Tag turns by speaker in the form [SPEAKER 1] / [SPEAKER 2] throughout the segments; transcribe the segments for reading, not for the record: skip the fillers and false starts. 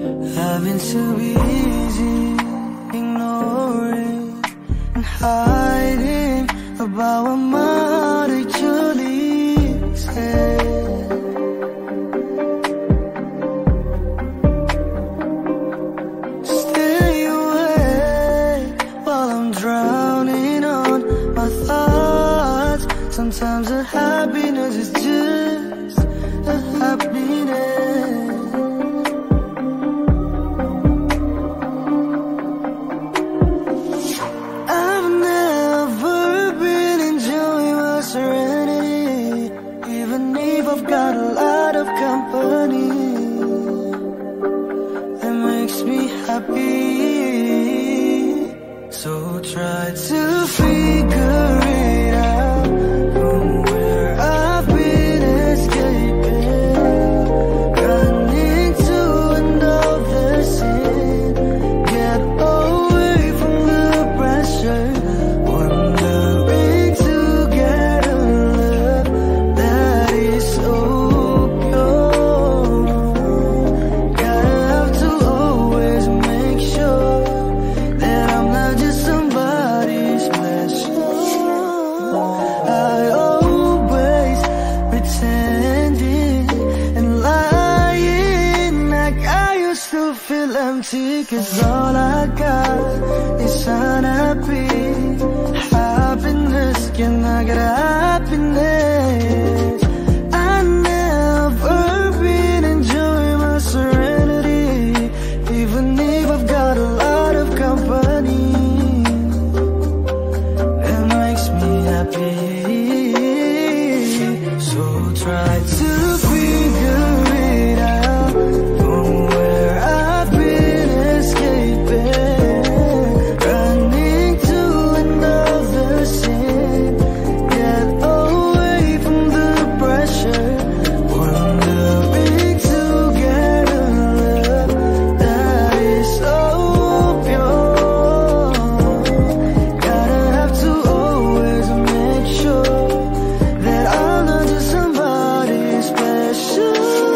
[SPEAKER 1] I've been too busy ignoring and hiding about what might actually said. Stay away while I'm drowning on my thoughts. Sometimes the happiness is just a happiness. I've never been enjoying my serenity, even if I've got a lot of company that makes me happy. So try to figure it out from where I've been escaping, running to another sin, get away from the pressure, wondering to get a love that is so pure. Gotta have to always make sure that I'm not just somebody's pleasure. I always pretending and lying like I used to feel empty, 'cause all I got is unhappy happiness. Can I get happiness? I never been enjoying my serenity, even if I've got a lot of company that makes me happy. So try to figure it out from where I've been escaping, running to another sin, get away from the pressure, wondering to get a love that is so pure. Gotta have to always make sure that I'm not just somebody special.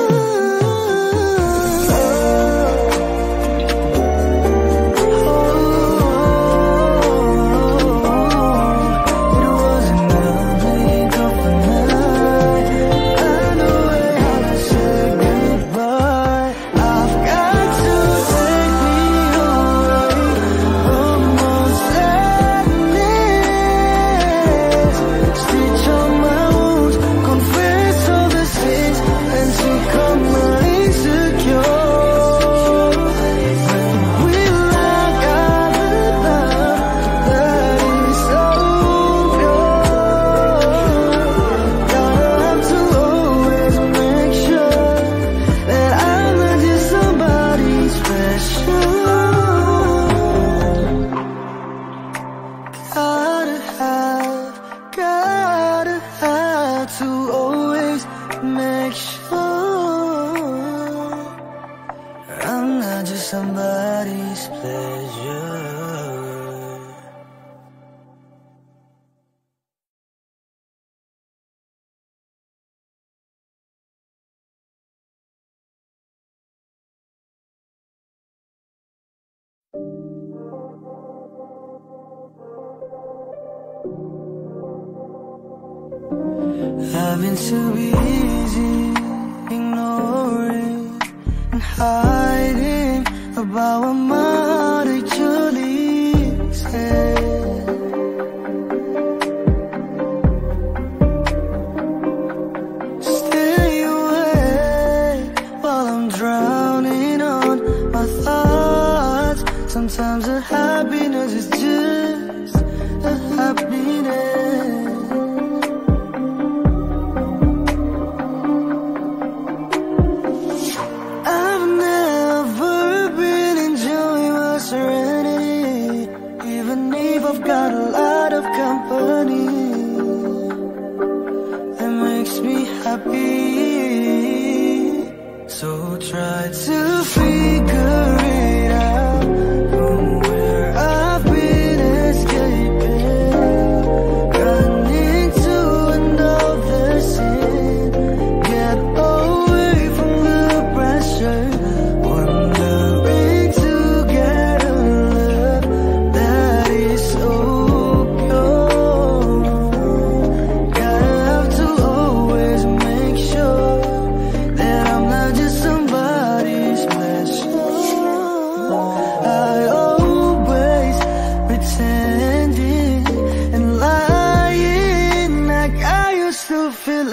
[SPEAKER 1] It wasn't gonna blink of an eye. I know how to say goodbye. I've got to take me away from all sadness, stitch on my wounds, confess all the sins, and take on my insecure. We like our love that is so pure. Gotta have to always make sure that I'm not just somebody special. Gotta have to always make sure I'm not just somebody's pleasure. I've been too busy ignoring and hiding about what might actually said. Stay away while I'm drowning on my thoughts. Sometimes the happiness is just a happiness. I've never been enjoying my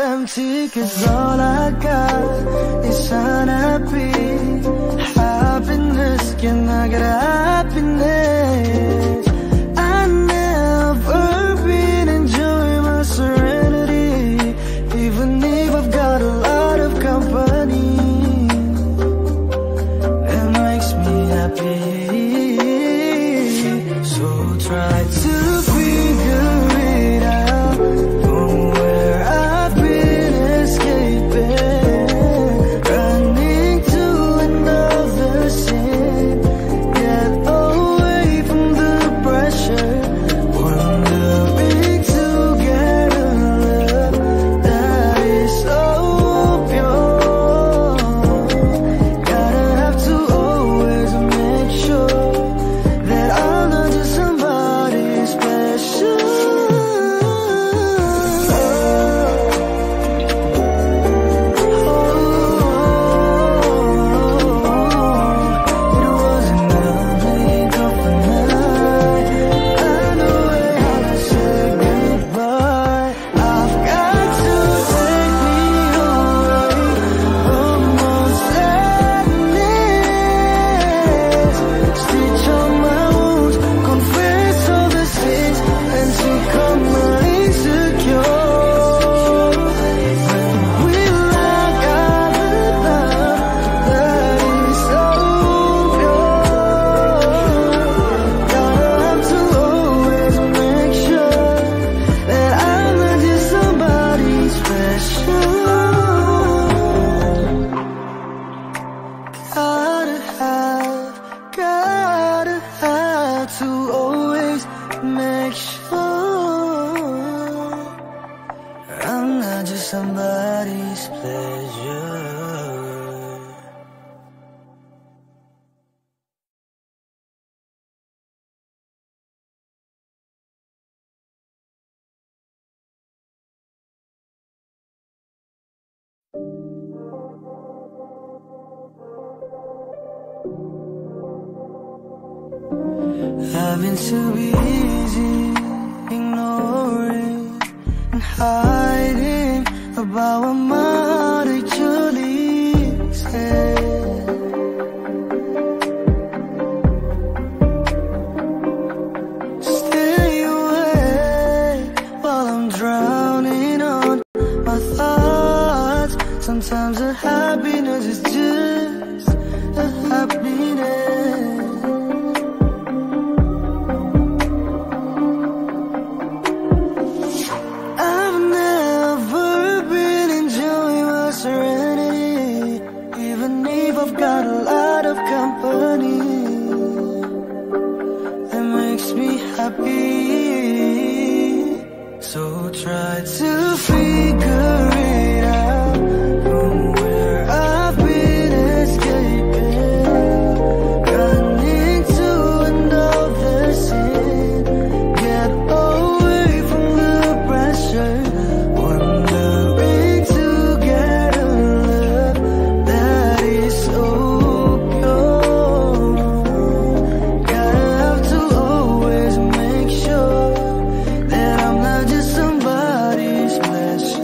[SPEAKER 1] empty, 'cause all I got is unhappy happiness. Can I get happiness? I never been enjoying my serenity, even if I've got a lot of company. It makes me happy. So try to figure it out from where I've been escaping, running to another sin, get away from the pressure, wondering to get a love that is so pure. Gotta have to always make sure that I'm not just somebody special. It wasn't gonna make up for night. I know how to say goodbye. I've got to take me away from all sadness, stitch on my wounds, confess all the sins, and take on my insecure. When we lock out the love that is so pure, gotta have to always make sure that I'm not just somebody special. Gotta have to always make sure I'm not just somebody's pleasure. Having to be easy, ignoring and hiding about what my heart actually said. Stay away while I'm drowning on my thoughts. Sometimes a happiness is just a happiness. I've never been enjoying my serenity, even if I've got a lot of company. That makes me happy. So try to figure it out from where I've been escaping, running to another sin, get away from the pressure, wondering to get a love that is so pure. Gotta have to always make sure that I'm not just somebody's pleasure.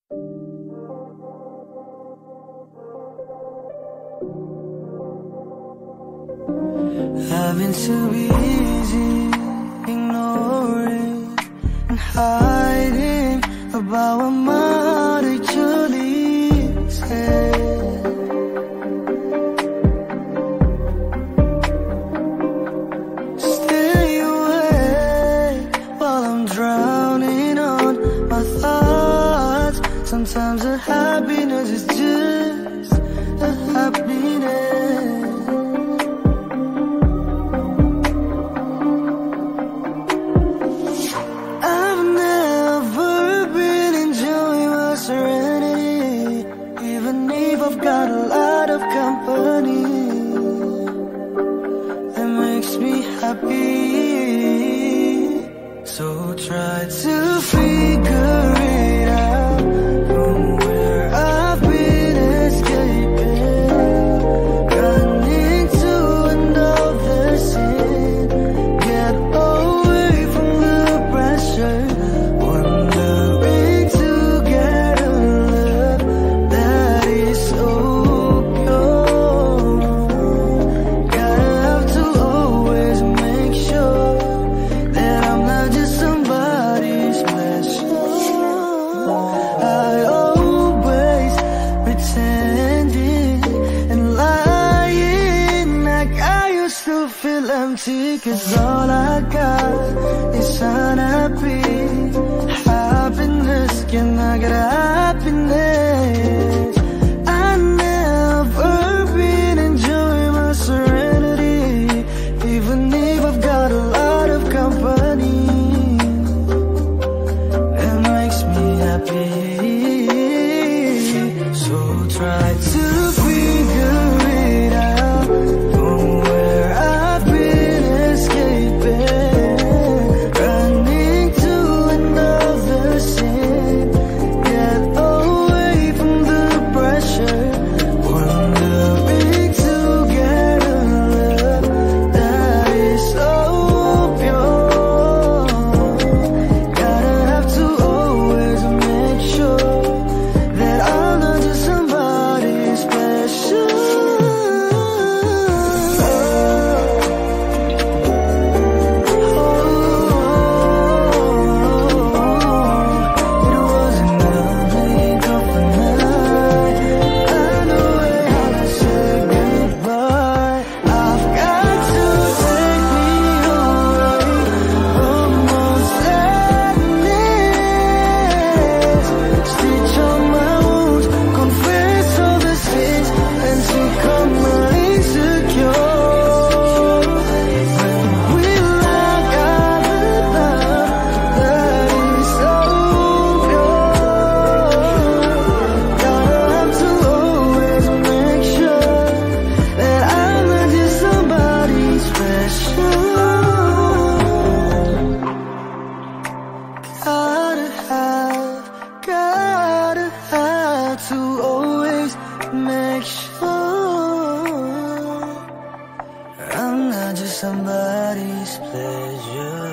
[SPEAKER 1] Having to be easy, ignoring and hiding about what my heart actually said. Stay away while I'm drowning on my thoughts. Sometimes a happiness is just a happiness. Got a lot of company that makes me happy. So try to figure it out from where I've been escaping, running to another sin, get away from the pressure, wondering to get a love that is so empty, 'cause all I got is unhappy happiness. Can I get happiness? I never been enjoying my serenity, even if I've got a lot of company that makes me happy. So try to figure it out from where I've been escaping, running to another sin, get away from the pressure, wondering to get a love that is so pure. Gotta have to always make sure that I'm not just somebody special. Gotta have to always make sure I'm not just somebody's pleasure.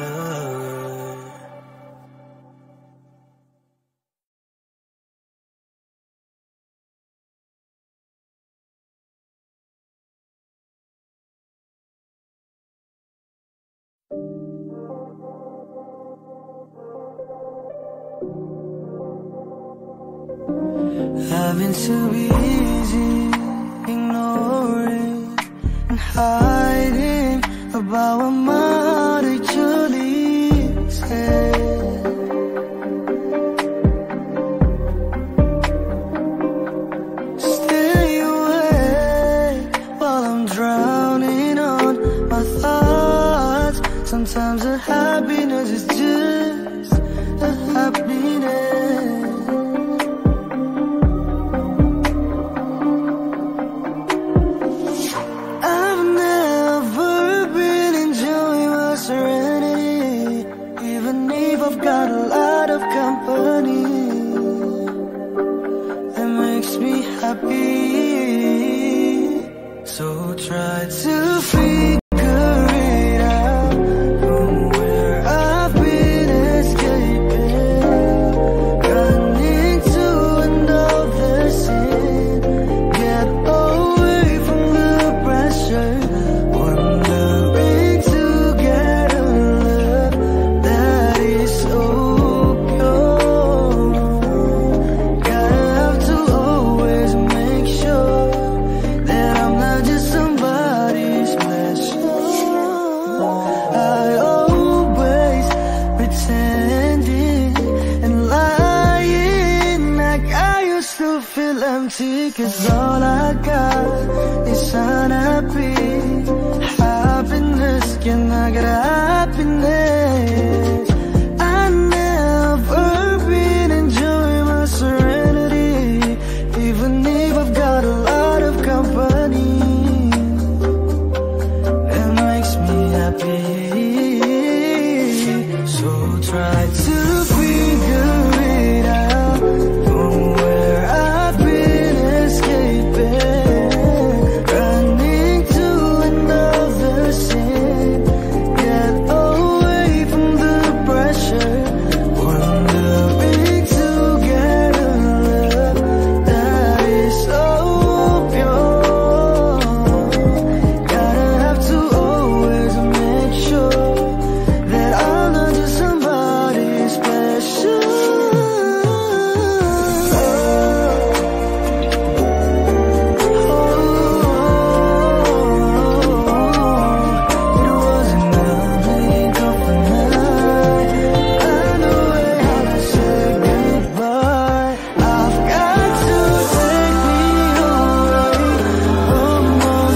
[SPEAKER 1] Having to be easy, ignoring and hiding about what my heart actually said. Stay away while I'm drowning on my thoughts. Sometimes a happiness is just a happiness. I've got a lot of company that makes me happy. So try to figure it out from where I've been escaping, running to still feel empty, 'cause all I got is sanity. Happiness, can I get happiness? I never been enjoying my serenity, even if I've got a lot of company. It makes me happy. So try to figure it out from where I've been escaping, running to another sin. Get away from the pressure, wondering to get a love that is so pure. Gotta have to always make sure that I'm not just somebody special. It wasn't a blink of an eye. I know I had to say goodbye. I've got to take me away from all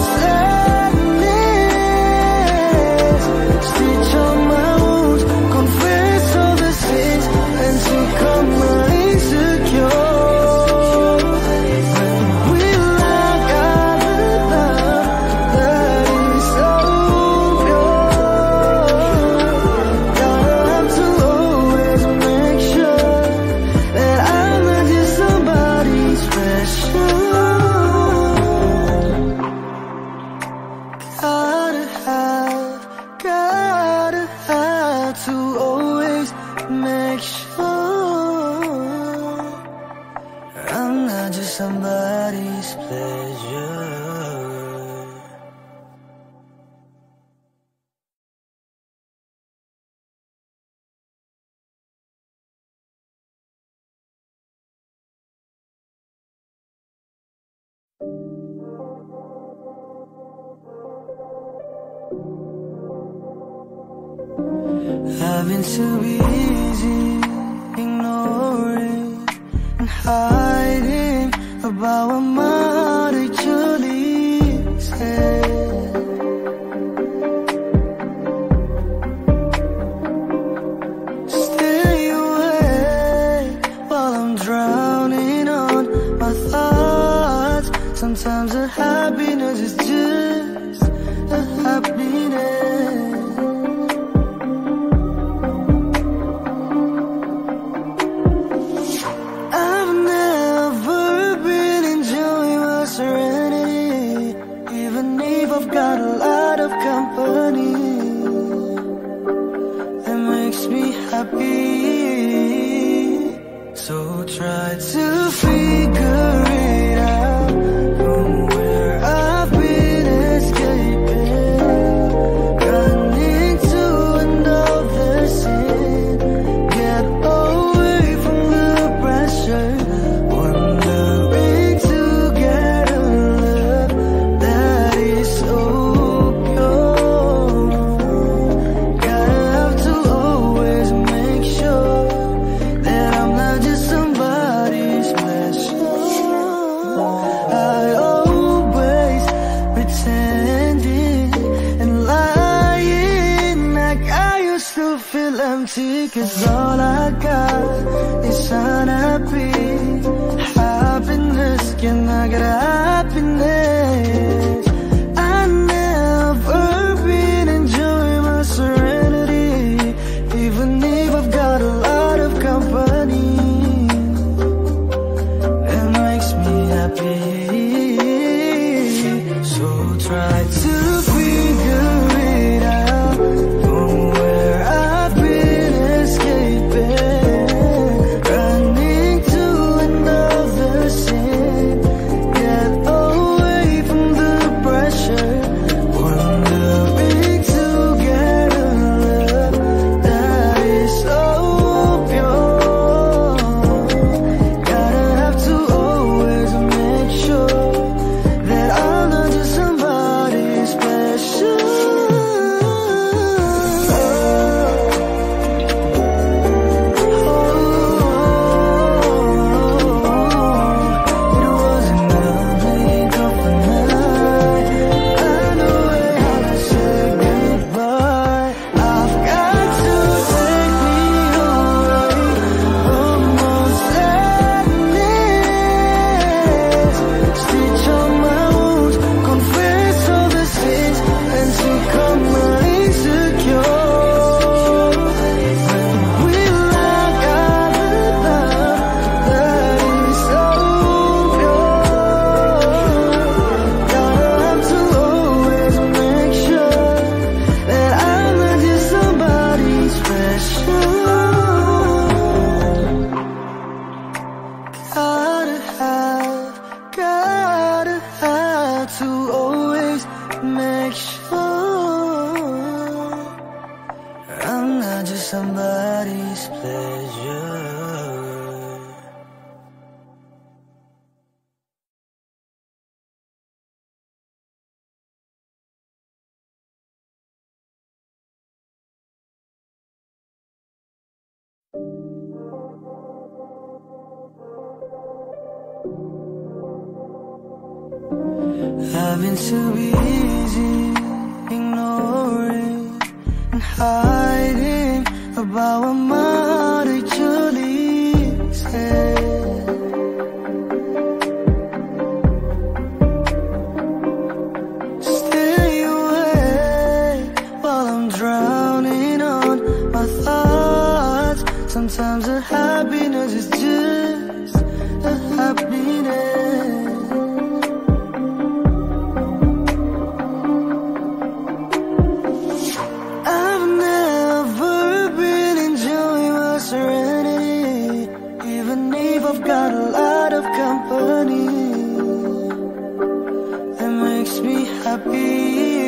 [SPEAKER 1] sadness. Stitch on my wounds, confess all the sins, and take on my insecure. We like our love that is so pure. Gotta have to always make sure that I'm not just somebody special. Gotta have to always make sure I'm not just somebody's pleasure. I've been too busy ignoring and hiding about what my heart actually said. Stay away while I'm drowning on my thoughts. Sometimes a happiness is just a happiness. I've never been enjoying my serenity, even if I've got a lot of company. That makes me happy. So try to figure it out from where I've been escaping, running to another sin. Get away from the pressure, wondering to get a love that is so pure. Gotta have to always make sure that I'm not just somebody special. I always pretending and lying like I used to feel empty, 'cause all I got is sanity. Happiness, can I get happiness? I never been enjoying my serenity, even if I've got a lot of company. It makes me happy. So try to figure it out from where I've been escaping, running to another sin. Get away from the pressure, wondering to get a love that is so pure. Gotta have to always make sure that I'm not just somebody stitch on my wounds, confess all the sins, and take on my insecure. Somebody's pleasure. I've been too busy ignoring and hiding about what might actually said. Stay away while I'm drowning on my thoughts. Sometimes a happiness is just a happiness. I've got a lot of company that makes me happy.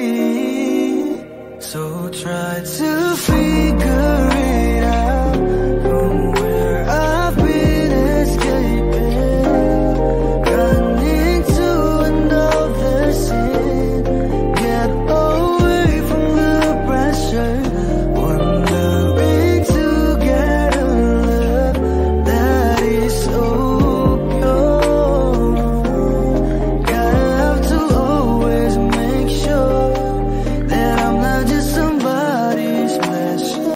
[SPEAKER 1] So try to figure it out from where I've been escaping, running to another sin, get away from the pressure, wondering to get a love that is so pure. Gotta have to always make sure that I'm not just somebody's pleasure.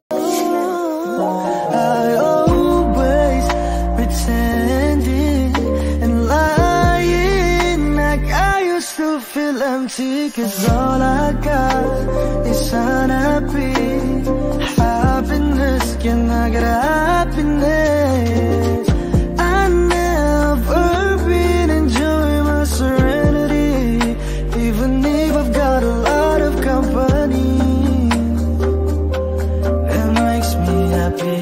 [SPEAKER 1] I always pretending and lying like I used to feel empty, 'cause all I got is unhappy happiness. Can I get happiness? I never been enjoying my serenity, even if I've got a lot of company that makes me happy.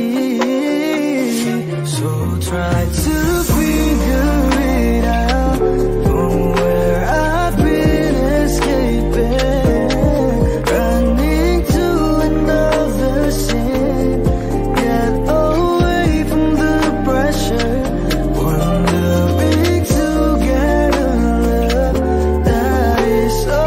[SPEAKER 1] So try to figure it out from where I've been escaping, running to another sin, get away from the pressure, wondering to get a love that is so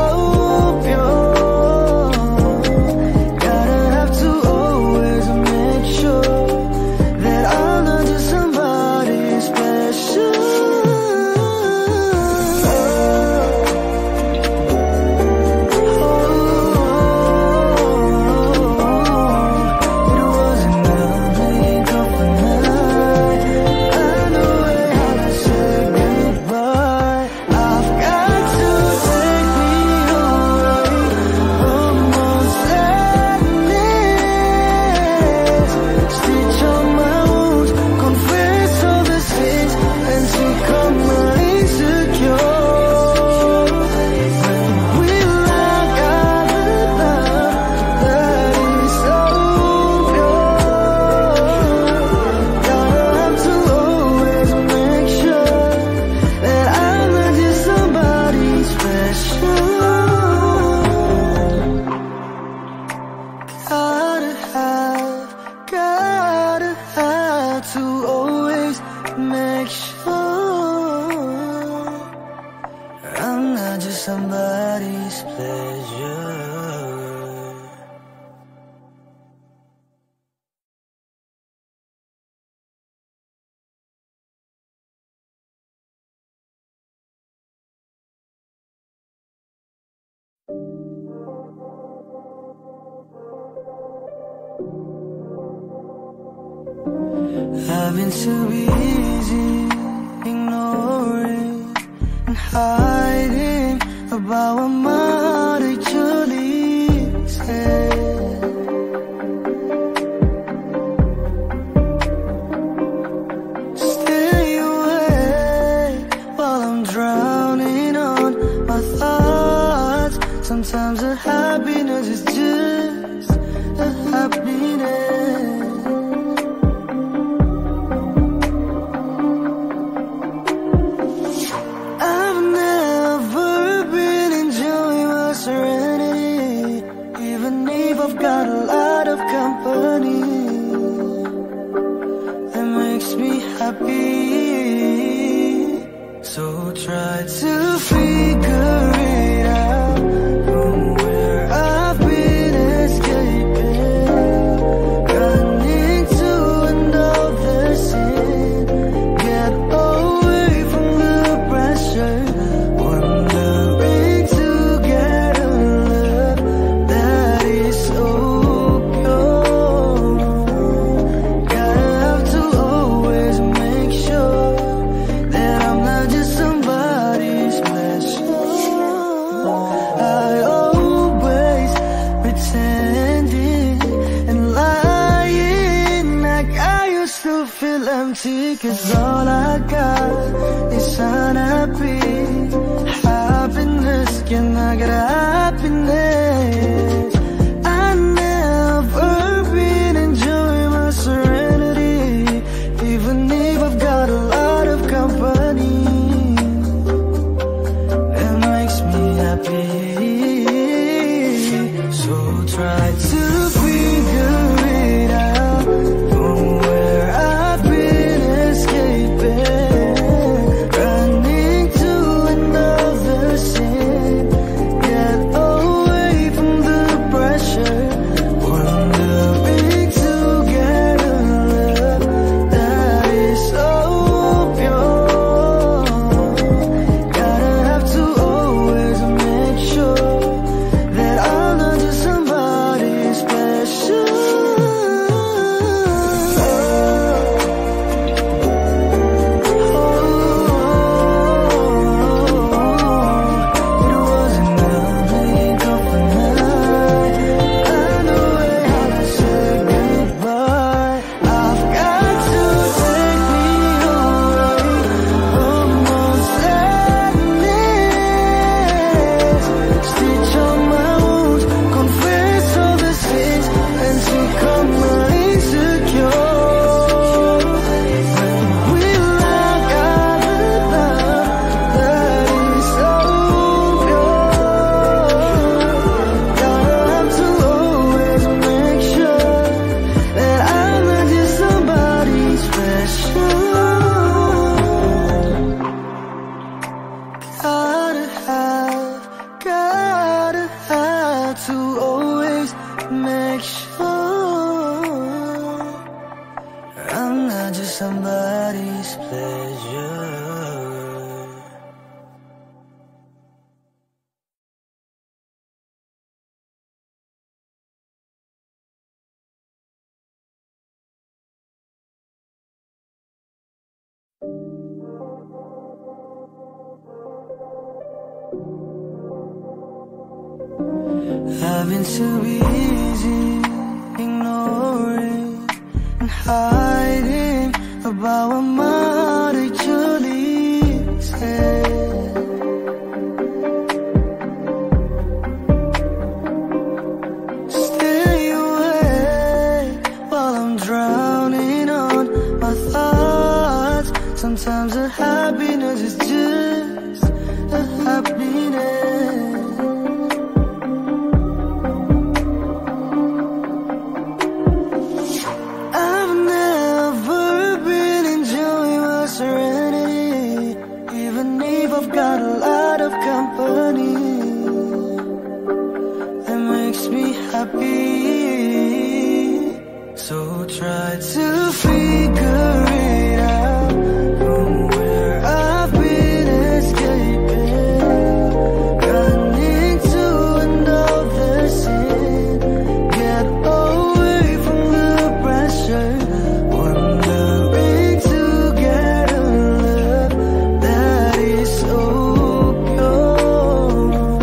[SPEAKER 1] pure. Gotta have to always make sure that I'm not just somebody's special. It wasn't a blink of an eye. I know how to say goodbye. I've got to take me away from all sadness, stitch on my wounds, confess all the sins, and take on my insecure. We like our love that is so pure. Gotta have to always make sure that I'm not just somebody special. Gotta have to always make sure I'm not just somebody's pleasure. I've been too busy ignoring about what my heart actually said. Stay away while I'm drowning on my thoughts. Sometimes a happiness is just a happiness. I've never been enjoying my serenity, even if I've got a lot of company that makes me happy. So try to figure it out from where I've been escaping, running to another sin, get away from the pressure, wondering to get a love that is so pure. Gotta have to always make sure that I'm not just somebody's pleasure. I always pretending and lying like I used to feel empty, 'cause all I got is unhappy happiness. Can I get happiness? I never been enjoying my serenity, even if I've got a lot of company that makes me happy. So try to figure it out from where I've been escaping, running to another sin, get away from the pressure, wondering to get a love that is so pure. Gotta have to always make sure that I'm not just somebody special. It wasn't nothing but for night. I know how to say goodbye. I've got to take me away from my sadness, stitch on my wounds, confess all the sins, and take on my insecure. We like our love that is so pure. Gotta have to always make sure that I'm not just somebody special. Gotta have to always make sure I'm not just somebody's pleasure. I've been too busy ignoring and hiding about what my heart actually said. Stay away while I'm drowning on my thoughts. Sometimes a happiness is just a happiness. I've never been enjoying my serenity, even if I've got a lot of company that makes me happy. So try to figure it out from where I've been escaping, running to another sin, get away from the pressure, wondering to get a love that is so pure.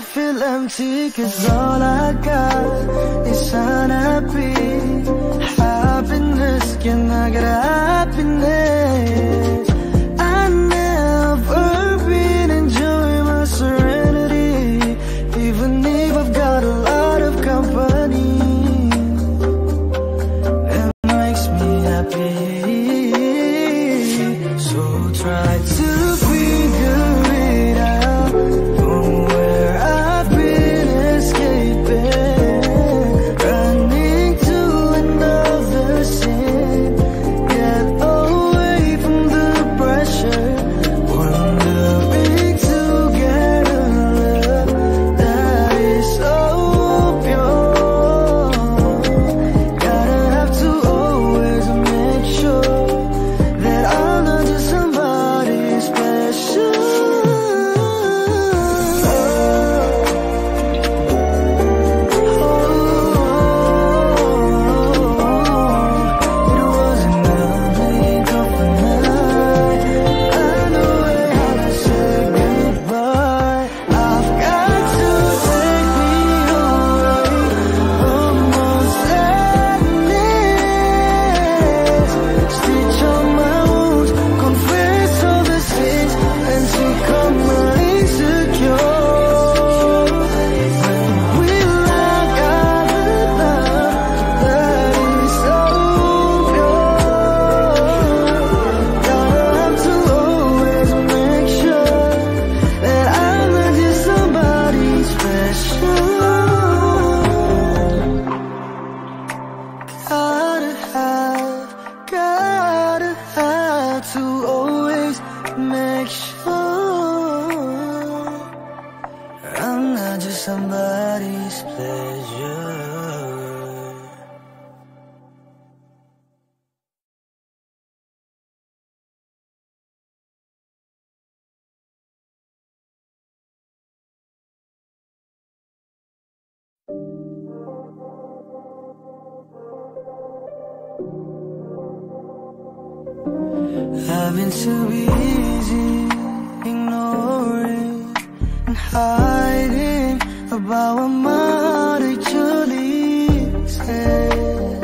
[SPEAKER 1] feel empty, 'cause all I got is unhappy happiness. Can I get happiness? I never been enjoying my serenity, even if I've got a lot of company. It makes me happy. So try to figure it out from where I've been escaping, running to another sin. Get away from the pressure, wondering to get a love that is so pure. Gotta have to always make sure that I'm not just somebody special. It wasn't a blink of an eye. I know how to say goodbye. I've got to take me away from my sadness. Stitch on my wounds, confess all the sins, and take on my insecure. We love God, love that is so pure. Gotta have to always make sure that I'm not just somebody special. Gotta have to always make sure I'm not just somebody's pleasure. I've been too busy ignoring and hiding about what might actually said.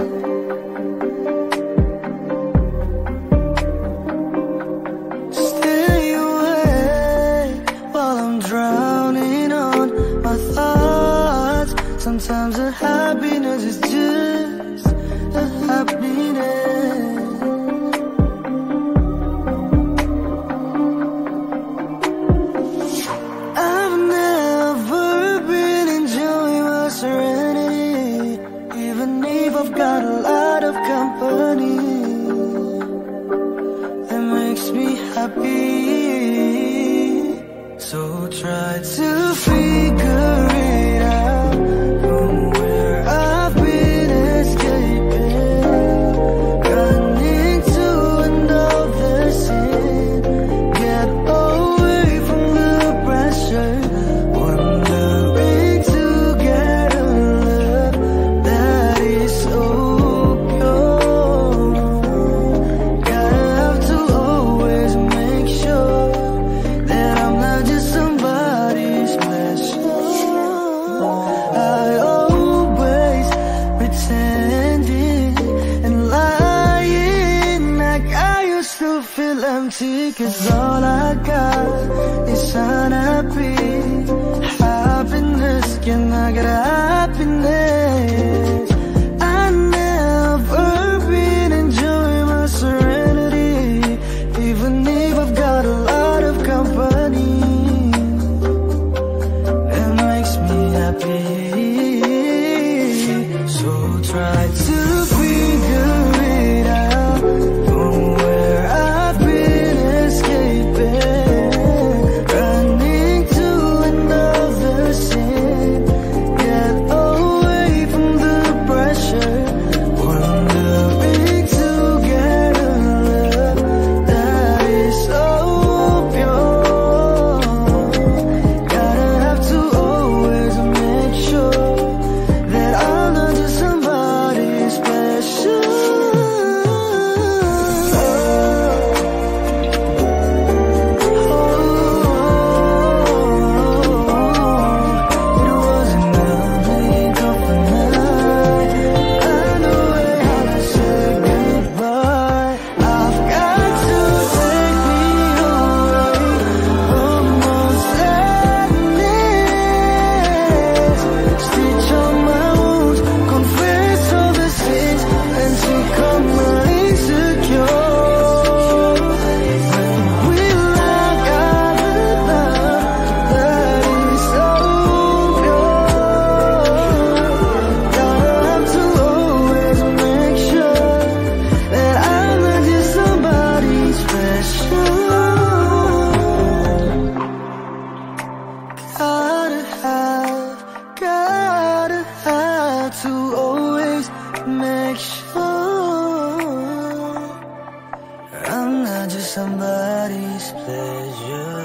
[SPEAKER 1] Stay away while I'm drowning on my thoughts. Sometimes the happiness is just a happiness. I've never been enjoying my serenity, even if I've got a lot of company. That makes me happy. So try to figure it out from where I've been escaping, running to another sin. Get away from the pressure, wondering to get a love that is so pure. Gotta have to always make sure that I'm not just somebody special. I always pretending and lying like I used to feel empty, 'cause all I got is unhappy happiness. Can I get happiness? I never been enjoying my serenity, even if I've got a lot of company. It makes me happy. So try to figure it out from where I've been escaping, running to another sin. Get away pleasure.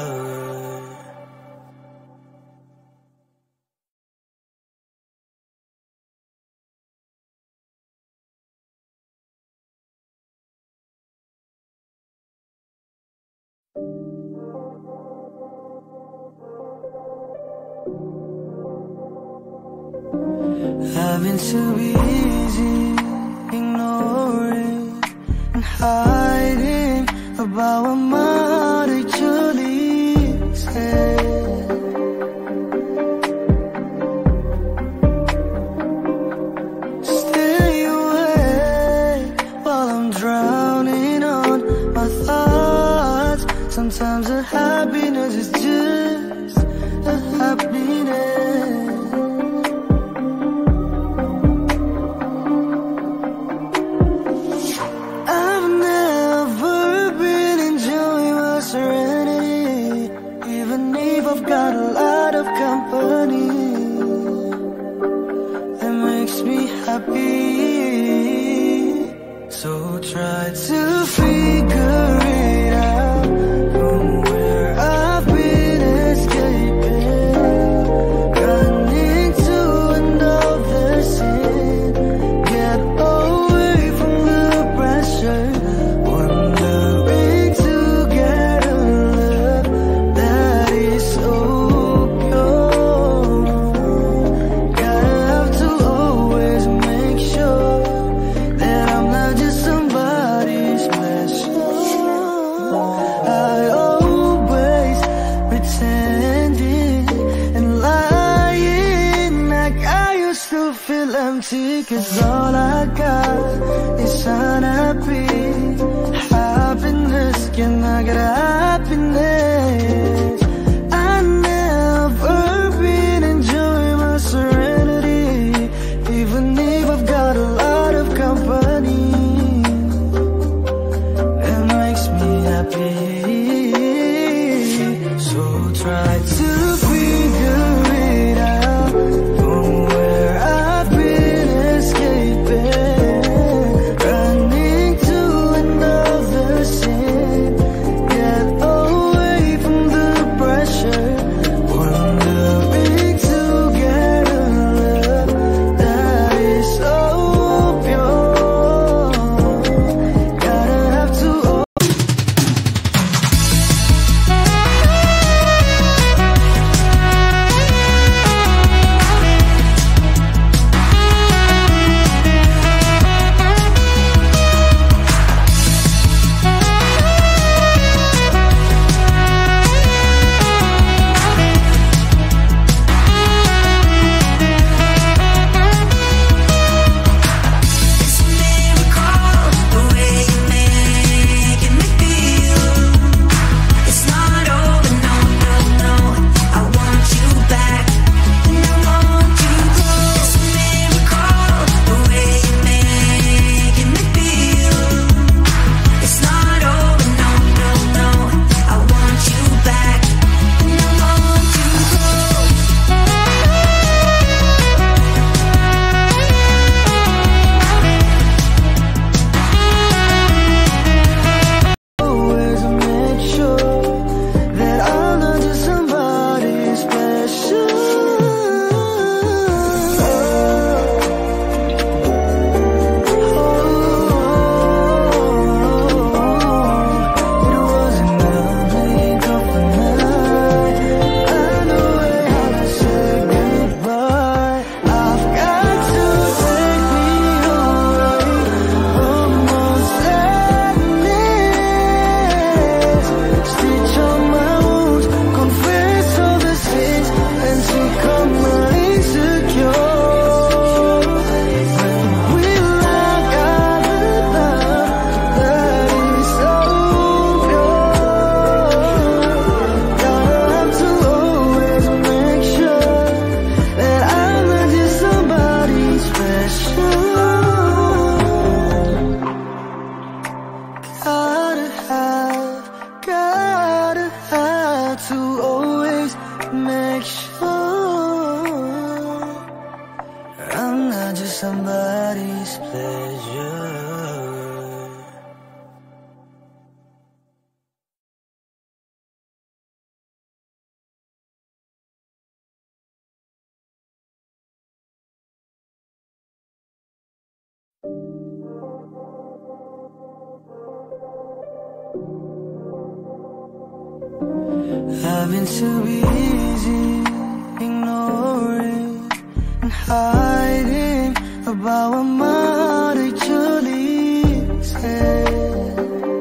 [SPEAKER 1] I've been too busy ignoring and hiding about what might actually said. Stay away while I'm drowning on my thoughts. Sometimes a happiness is just a happiness. Serenity, even if I've got a lot of company, that makes me happy. So try to figure it out from where I've been escaping, running to another sin, get away from the pressure, wondering to feel empty, 'cause all I got is unhappy. Happiness, can I get happiness? I've never been enjoying my serenity, even if I've got a lot of company. It makes me happy. So try to figure it out from where I've been escaping, running to another sin, get away from the pressure, wondering to get a love that is so pure. Gotta have to make sure I'm not just somebody's pleasure. Having to be easy, ignoring and hiding about what my heart actually said.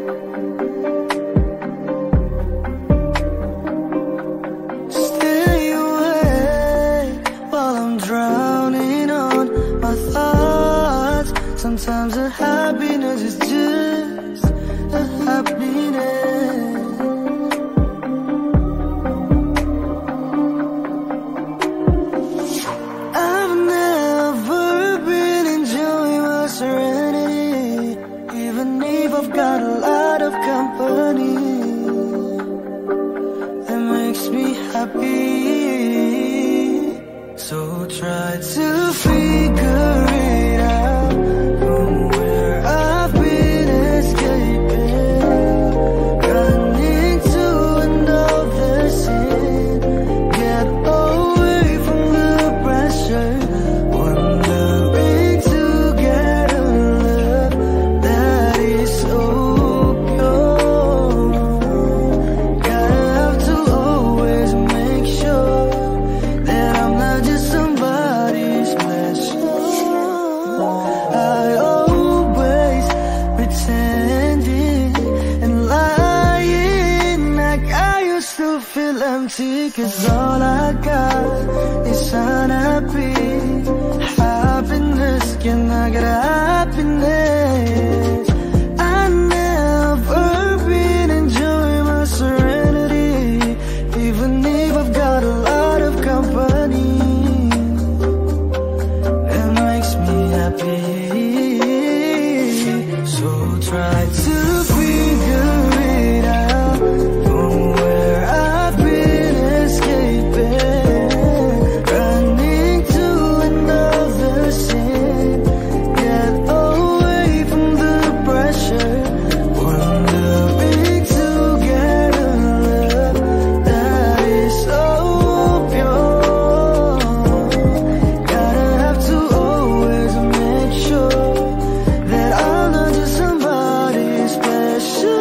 [SPEAKER 1] Stay away while I'm drowning on my thoughts. Sometimes the happiness is just a happiness. I've never been enjoying my serenity, even if I've got a lot of company that makes me happy. So try to figure it out from where I've been escaping, running to another sin, get away from the pressure, wondering to get a love that is so pure. Gotta have to always make sure that I'm not just somebody's pleasure. I always pretending and lying like I used to feel empty, 'cause all I got is unhappy happiness. Can I get happiness? I never been enjoying my serenity, even if I've got a lot of company that makes me happy. So try to figure it out from where I've been escaping, running to another sin, get away from the pressure, wondering to get a love that is so pure. Gotta have to always make sure that I'm not just somebody special.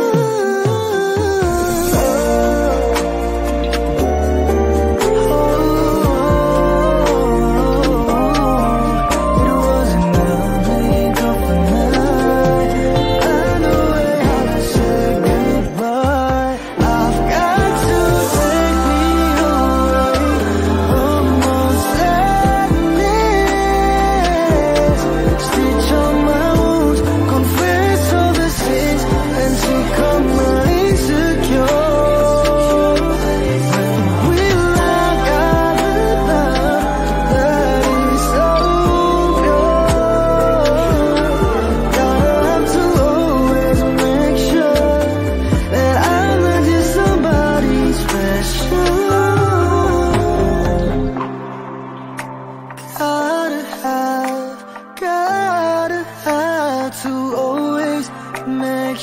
[SPEAKER 1] It wasn't nothing but for night. I know how to say goodbye. I've got to take me away from my sadness, stitch on my wounds, confess all the sins, and take on my insecure. When we love, got a love that is so pure. Gotta have to always make sure that I'm not just somebody special. Gotta have to always make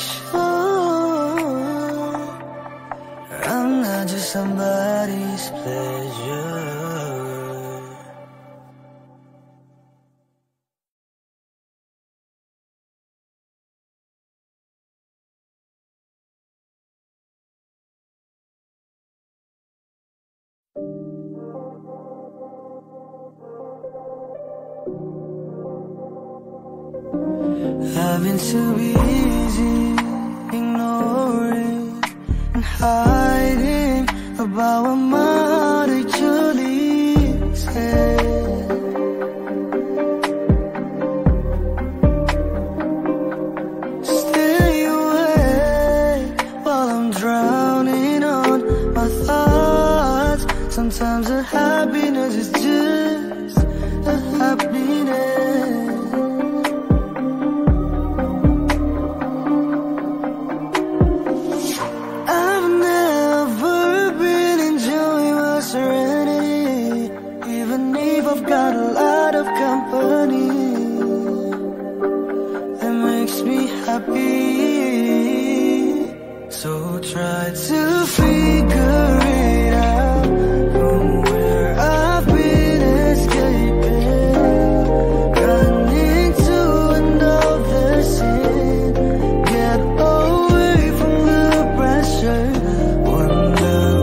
[SPEAKER 1] sure I'm not just somebody's pleasure. Having to be easy, ignoring and hiding about what my heart actually said. Stay away while I'm drowning on my thoughts. Sometimes the happiness is just a happiness. I've never been enjoying my serenity, even if I've got a lot of company that makes me happy. So try to figure it out from where I've been escaping, running to another sin, get away from the pressure, wondering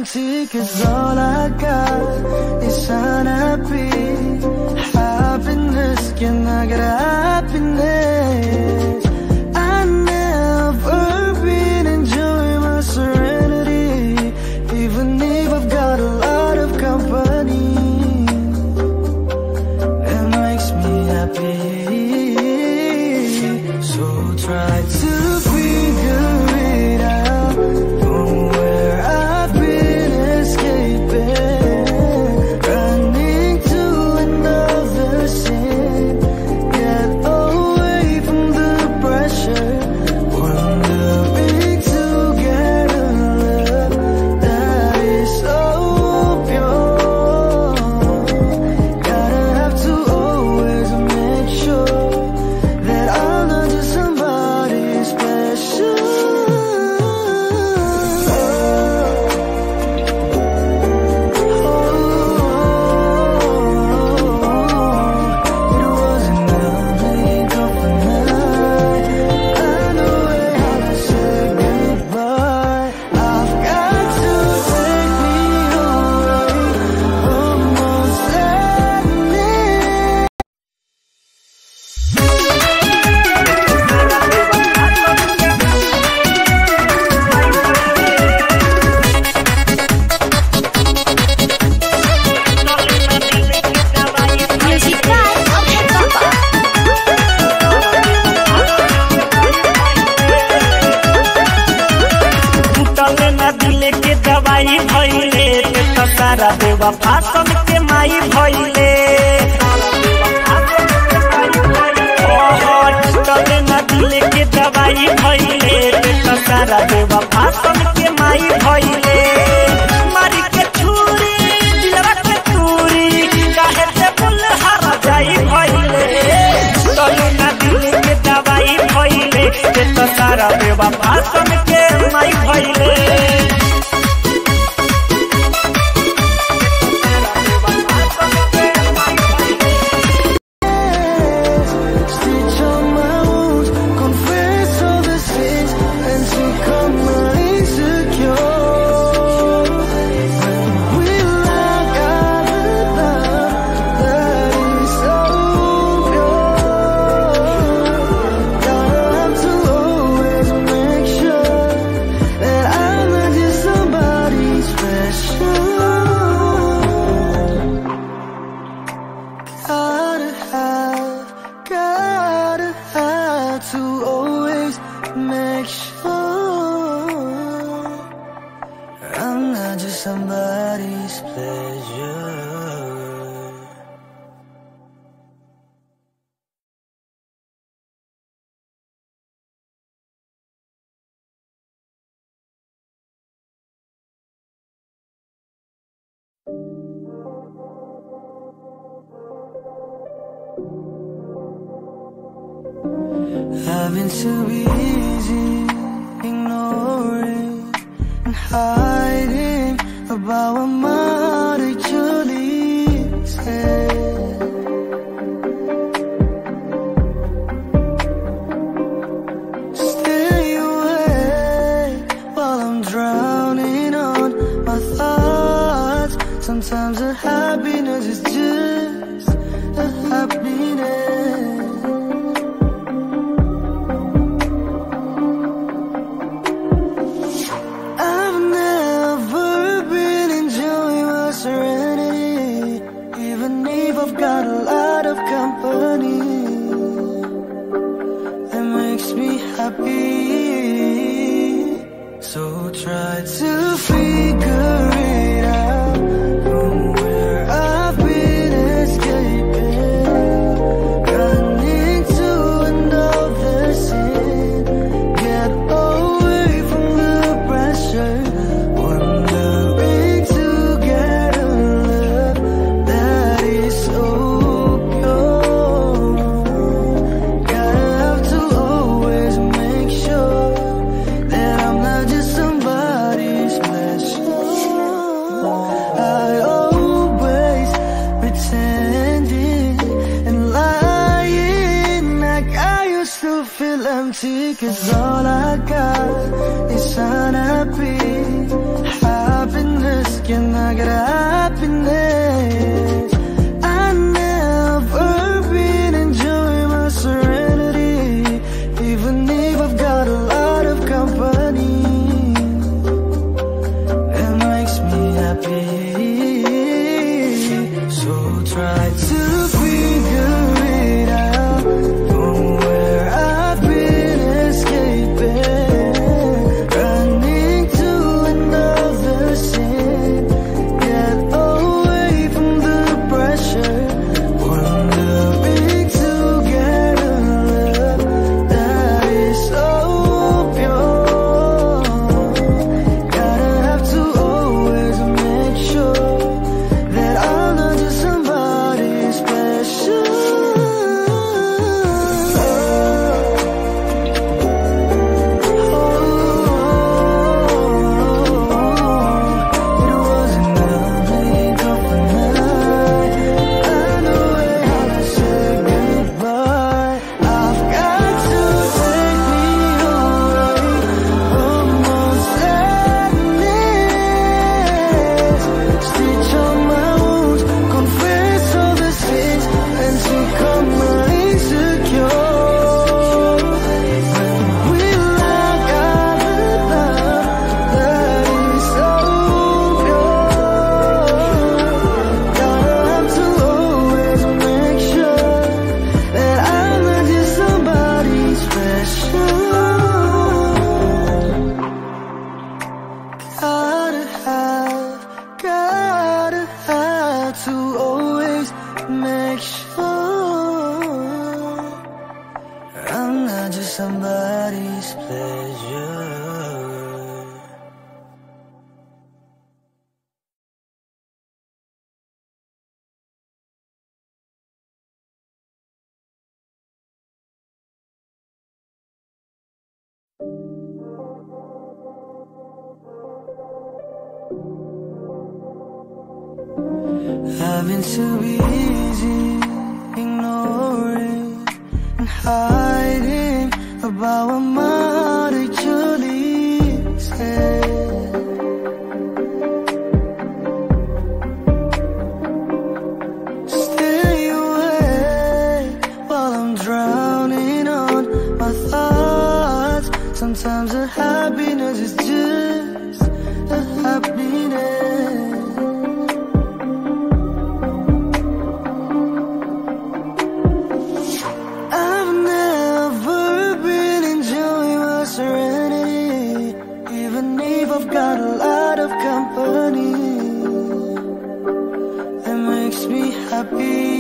[SPEAKER 1] empty, 'cause all I got is unhappy. Happiness, can I get happiness? I never been enjoying my serenity, even if I've got a lot of company. It makes me happy. So try to figure it out from where I've been escaping, running to another sin. Get away from the pressure, wondering to get a love that is so pure. Gotta have to always make sure that I'm not just somebody special. It wasn't nothing but for night. I know how to say goodbye. I've got to take me away from all sadness.
[SPEAKER 2] Music Guide of Papa.
[SPEAKER 3] टूटले न दिल के दवाई भइले, तो सारा देवा fasten के माई भइले। टूटले न दिल के दवाई भइले, तो सारा देवा फासन के माई भइले। मारी के छुरी दिलवा के तूरी, काहे से बुल हरा जाई भइले। टूटले न दिल के दवाई भइले, तो सारा देवा फासन के माई भइले।
[SPEAKER 1] Stitch on my wounds, confess all the sins, and take on my insecure. When we lock out the love that is so pure. Gotta have to always make sure that I'm not just somebody special. Gotta have to always make sure I'm not just somebody's pleasure. Having to be easy, ignoring and hiding about what my heart actually said. Stay away while I'm drowning on my thoughts. Sometimes a happiness is just a happiness. I've never been enjoying my serenity, even if I've got a lot of company. That makes me happy. So try to figure it out from where I've been escaping, running to another sin. Get away from the pressure, wondering to get a love that is so pure. Gotta have to always make sure that I'm not just somebody special. I always pretending and lying like I used to feel empty, 'cause all I got is unhappy. Happiness, I get happiness. I never been enjoying my serenity, even if I've got a lot of company. It makes me happy. So try to figure it out from where I've been escaping, running to another sin. Get away from the pressure, wondering to get a love that is so pure. Gotta have to always make sure that I'm not just somebody special. Gotta have to always make sure I'm not just somebody's pleasure. I've been too easy, ignoring and hiding about what might actually say. Stay away while I'm drowning on my thoughts. Sometimes the happiness is just a happiness. I've got a lot of company that makes me happy.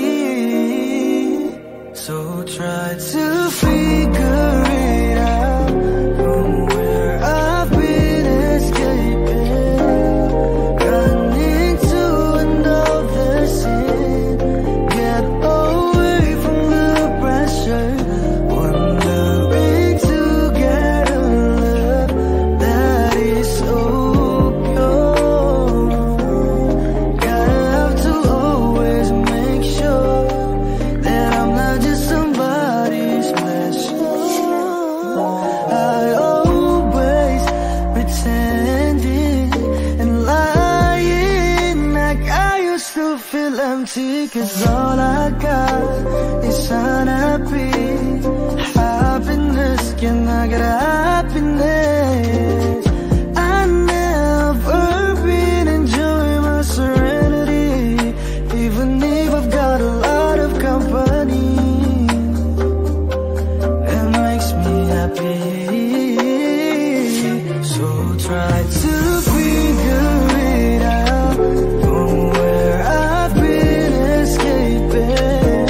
[SPEAKER 1] So try to figure it out from where I've been escaping, running to another sin. Get away from the pressure, wondering to get a love that is so pure. Gotta have to always make sure that I'm not just somebody's pleasure. I always pretending and lying like I used to feel empty, 'cause all I got is unhappy happiness. Can I get happiness? I never been enjoying my serenity, even if I've got a lot of company. It makes me happy. So try to figure it out from where I've been escaping,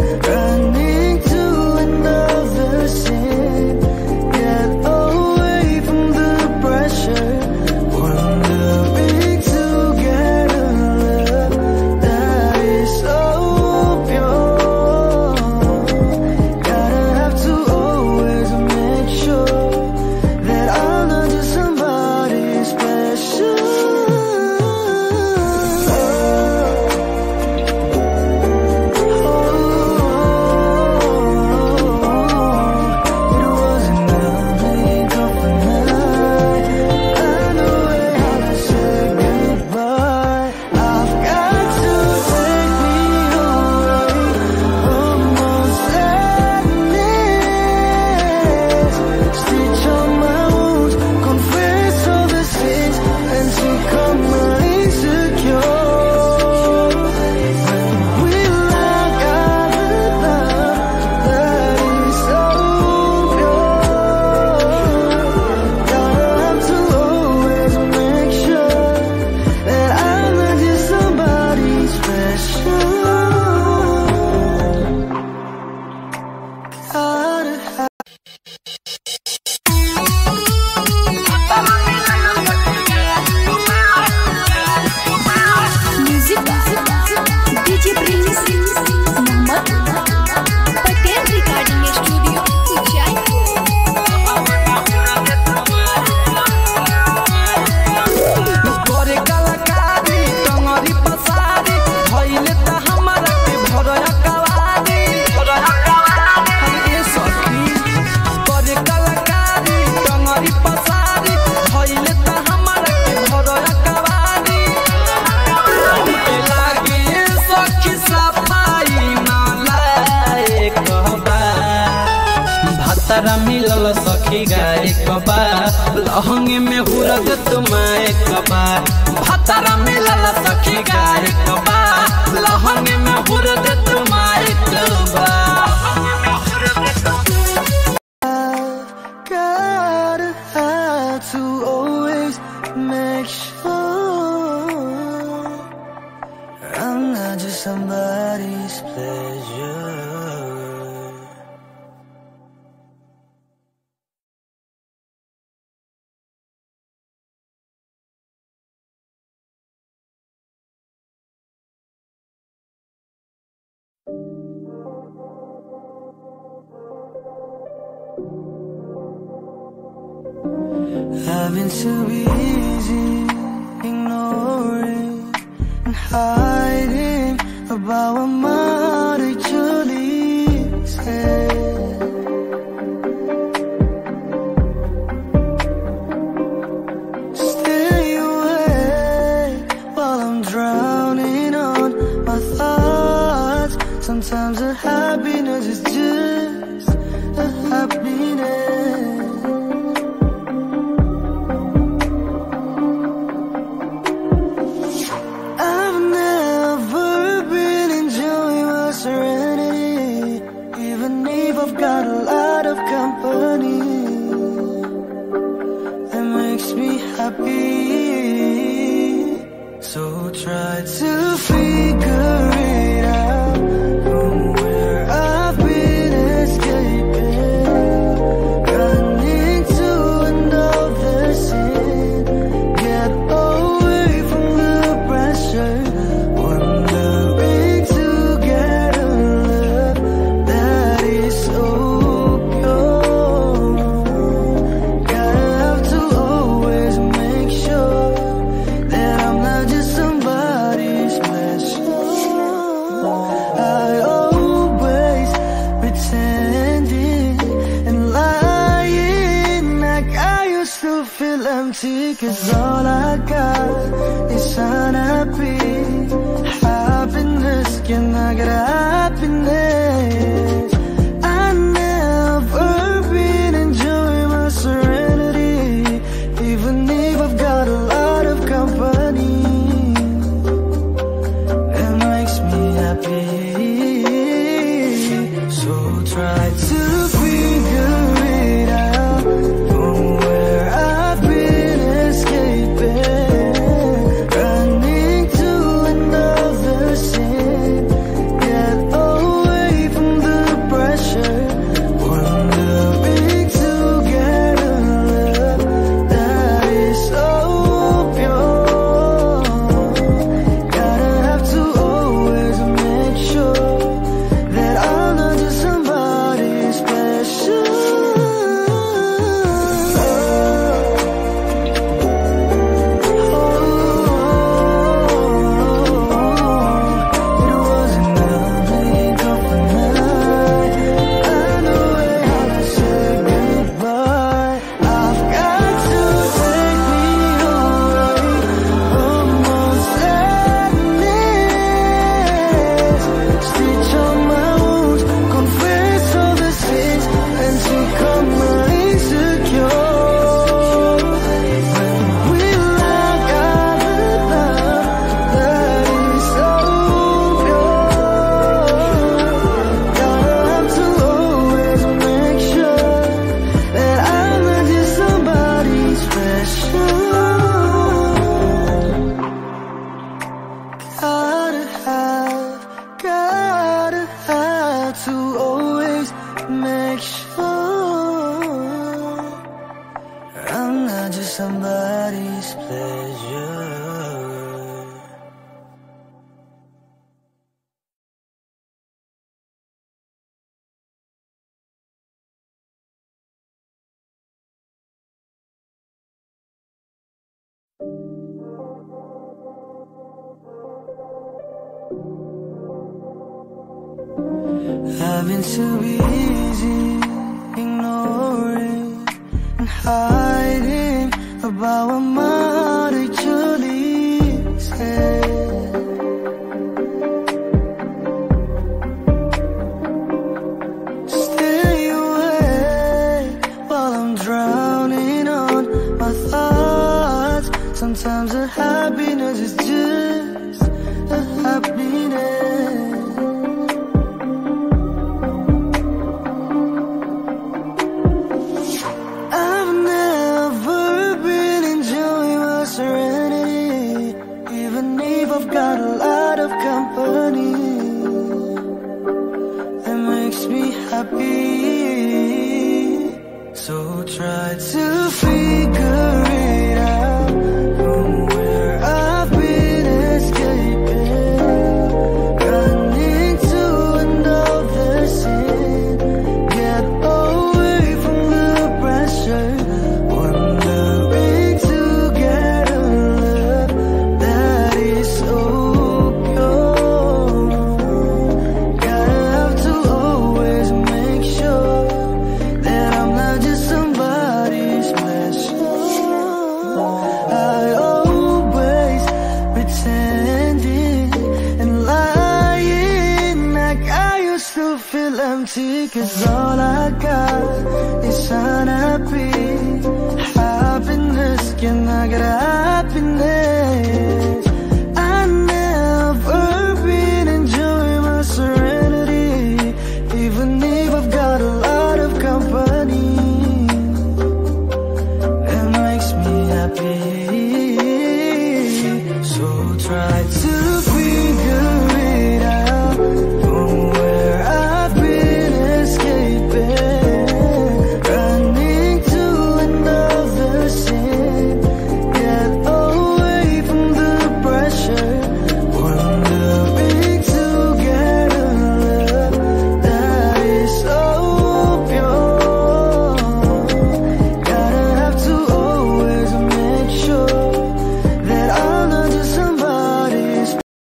[SPEAKER 1] running to another sin. Get away
[SPEAKER 4] भतरा मिलल सखी गाय कबा लहंगे में हुरद तुम्हारे कबा भतरा मिलल सखी गाय कबा लहंगे में हुरद तुम्हारे कबा
[SPEAKER 1] gotta have to always make sure I'm not just somebody's pleasure. I've been too busy ignoring and hiding about what might actually said. Stay away while I'm drowning on my thoughts. Sometimes a happiness is just a happiness. Got a lot of company that makes me happy. So try to figure it out from where I've been escaping, running to another sin, get away from the pressure, wondering to get a love that is so empty, 'cause all I got is unhappy happiness. Can I get happiness? I never been enjoying my serenity, even if I've got a lot of company that makes me happy. So try to figure it out from where I've been escaping, running to another sin, get away from the pressure, wondering to get a love that is so pure. Gotta have to always make sure that I'm not just somebody special. Gotta have to always make sure I'm not just somebody's pleasure. I've been too busy ignoring and hiding about what might actually said. Stay away happy. So try to figure it out from where I've been escaping, running to another sin, get away from the pressure, wondering to get a love that is so pure. Gotta have to always make sure that I'm not just somebody's pleasure. I always pretending and lying like I used to feel empty, 'cause all I got is unhappy happiness. Can I get happiness?